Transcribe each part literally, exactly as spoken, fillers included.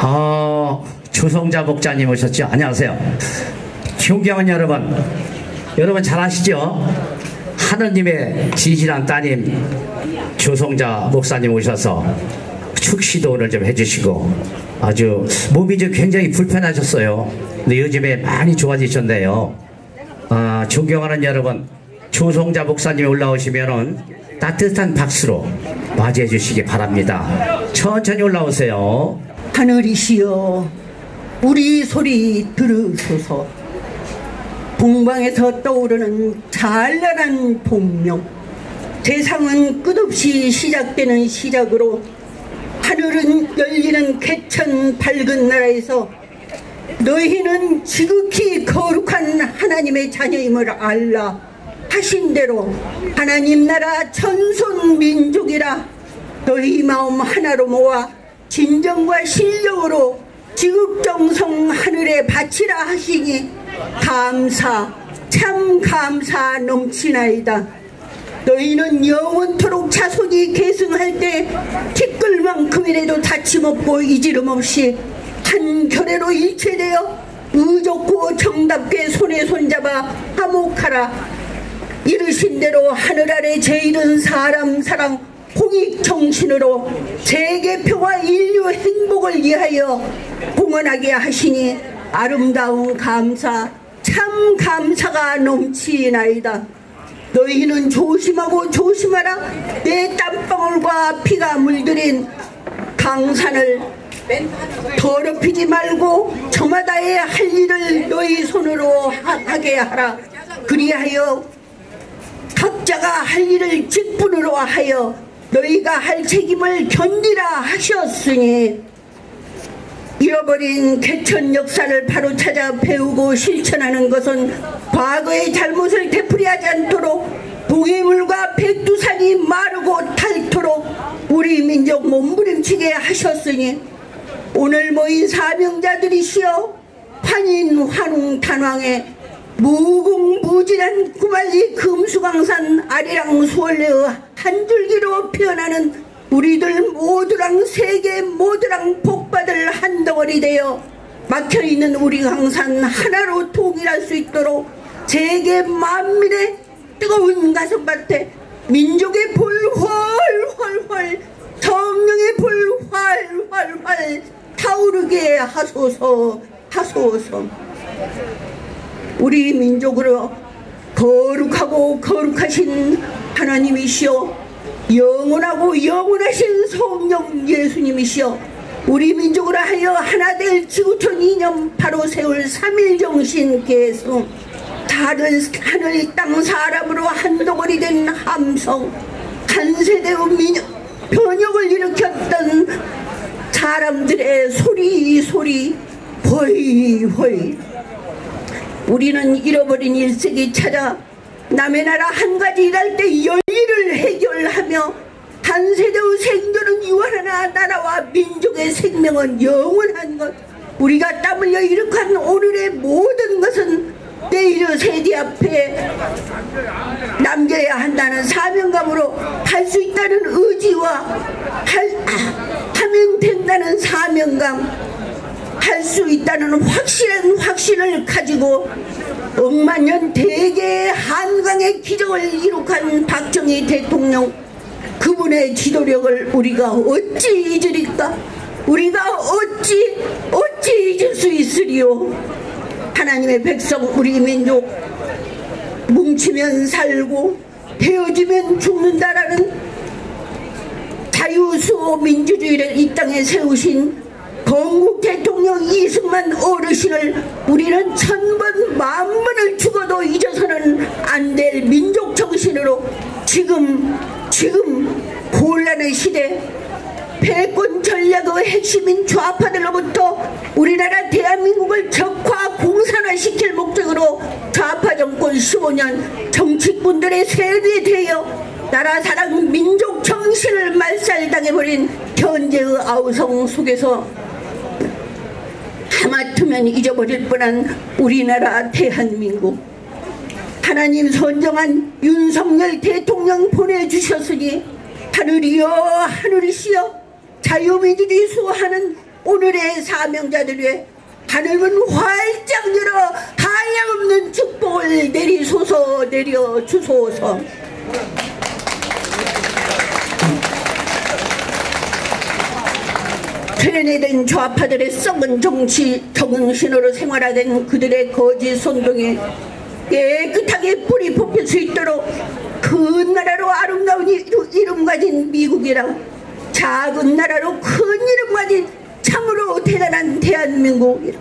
어, 주성자 목자님 오셨죠? 안녕하세요. 존경하는 여러분, 여러분 잘 아시죠? 하느님의 진실한 따님 주성자 목사님 오셔서 축시도 오늘 좀 해주시고 아주 몸이 좀 굉장히 불편하셨어요. 근데 요즘에 많이 좋아지셨네요. 아, 존경하는 여러분, 주성자 목사님이 올라오시면은 따뜻한 박수로 맞이해 주시기 바랍니다. 천천히 올라오세요. 하늘이시여, 우리 소리 들으소서. 동방에서 떠오르는 찬란한 복명, 세상은 끝없이 시작되는 시작으로 하늘은 열리는 개천 밝은 나라에서 너희는 지극히 거룩한 하나님의 자녀임을 알라 하신 대로 하나님 나라 천손 민족이라 너희 마음 하나로 모아 진정과 신령으로 지극정성 하늘에 바치라 하시니 감사, 참 감사 넘치나이다. 너희는 영원토록 자손이 계승할 때 티끌만큼이라도 다침없고 이지름 없이 한 결애로 일체되어 의좋고 정답게 손에 손잡아 화목하라. 이르신 대로 하늘 아래 제일은 사람 사랑 공익정신으로 세계평화 인류 행복을 위하여 공헌하게 하시니 아름다운 감사, 참 감사가 넘치나이다. 너희는 조심하고 조심하라. 내 땀방울과 피가 물들인 강산을 더럽히지 말고 저마다의 할 일을 너희 손으로 하게 하라. 그리하여 각자가 할 일을 직분으로 하여 너희가 할 책임을 견디라 하셨으니 잃어버린 개천 역사를 바로 찾아 배우고 실천하는 것은 과거의 잘못을 되풀이하지 않도록 동해물과 백두산이 마르고 닳도록 우리 민족 몸부림치게 하셨으니 오늘 모인 사명자들이시여 환인 환웅 단왕에 무궁무진한 구만리 금수강산 아리랑 수월레의 한 줄기로 피어나는 우리들 모두랑 세계 모두랑 복받을 한 덩어리 되어 막혀있는 우리 강산 하나로 통일할 수 있도록 세계 만민의 뜨거운 가슴밭에 민족의 불 훨훨훨 성령의 불 활활활 타오르게 하소서 하소서. 우리 민족으로 거룩하고 거룩하신 하나님이시여, 영원하고 영원하신 성령 예수님이시여, 우리 민족으로 하여 하나 될 지구촌 이념 바로 세울 삼일정신 계승, 다른 하늘 땅 사람으로 한 덩어리 된 함성, 한 세대의 민족 변혁을 일으켰던 사람들의 소리 소리 호이호이. 우리는 잃어버린 일색이 찾아 남의 나라 한 가지 일할 때 열일을 해결하며 한 세대의 생존은 유한하나 나라와 민족의 생명은 영원한 것, 우리가 땀 흘려 이룩한 오늘의 모든 것은 내일의 세대 앞에 남겨야 한다는 사명감으로 할 수 있다는 의지와 할, 아, 하면 된다는 사명감, 할 수 있다는 확실한 확신을 가지고 억만년 대개의 한강의 기적을 이룩한 박정희 대통령, 그분의 지도력을 우리가 어찌 잊으리까? 우리가 어찌 어찌 잊을 수 있으리요? 하나님의 백성 우리 민족, 뭉치면 살고 헤어지면 죽는다라는 자유수호 민주주의를 이 땅에 세우신 건국 대통령 이승만 어르신을 우리는 천번 만번을 죽어도 잊어서는 안 될 민족 정신으로 지금 지금 곤란의 시대, 패권 전략의 핵심인 좌파들로부터 우리나라 대한민국을 적화 공산화시킬 목적으로 좌파 정권 십오 년 정치꾼들의 세뇌에 대여 나라 사랑 민족 정신을 말살당해버린 현재의 아우성 속에서 하마터면 잊어버릴 뻔한 우리나라 대한민국, 하나님 선정한 윤석열 대통령 보내주셨으니 하늘이여 하늘이시여, 자유민주주의 수호하는 오늘의 사명자들 위해 하늘문 활짝 열어 한량없는 축복을 내리소서 내려주소서. 퇴뇌된 좌파들의 썩은 정치 정신으로 생활화된 그들의 거짓 선동에 깨끗하게 뿌리 뽑힐 수 있도록 큰 나라로 아름다운 이름 가진 미국이랑 작은 나라로 큰 이름 가진 참으로 대단한 대한민국이라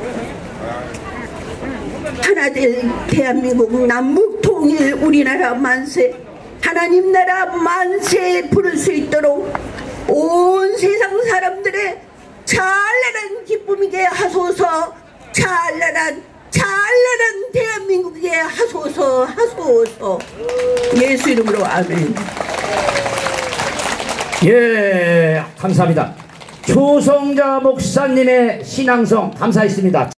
하나 될 대한민국 남북 통일 우리나라 만세 하나님 나라 만세 부를 수 있도록 온 세상 사람들의 찬란한 기쁨이게 하소서. 찬란한 찬란한 대한민국이게 하소서 하소서. 예수 이름으로 아멘. 예, 감사합니다. 조성자 목사님의 신앙성 감사했습니다.